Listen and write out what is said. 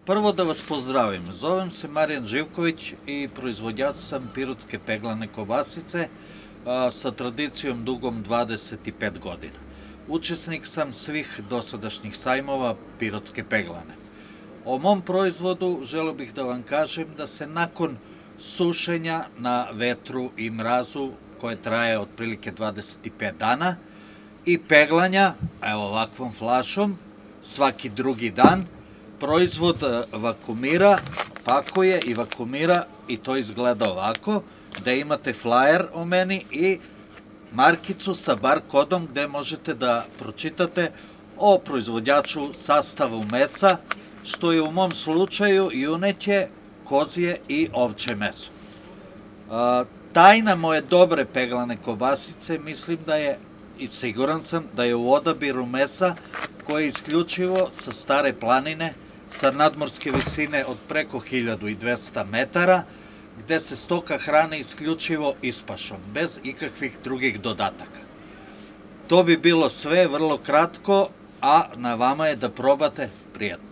Prvo da vas pozdravim, zovem se Marijan Živković i proizvođač sam pirotske peglane kobasice sa tradicijom dugom 25 godina. Učesnik sam svih dosadašnjih sajmova pirotske peglane. O mom proizvodu želeo bih da vam kažem da se nakon sušenja na vetru i mrazu, koje traje otprilike 25 dana, i peglanja, evo ovakvom flašom, svaki drugi dan, proizvod vakumira, pakuje i vakumira i to izgleda ovako, gde imate flajer o meni i markicu sa bar kodom gde možete da pročitate o proizvođaču, sastavu mesa, što je u mom slučaju juneće, kozije i ovče meso. Tajna moje dobre peglane kobasice mislim da je, i siguran sam, da je u odabiru mesa koje je isključivo sa Stare planine, sa nadmorske visine od preko 1200 metara, gde se stoka hrane isključivo ispašom, bez ikakvih drugih dodataka. To bi bilo sve vrlo kratko, a na vama je da probate. Prijatno.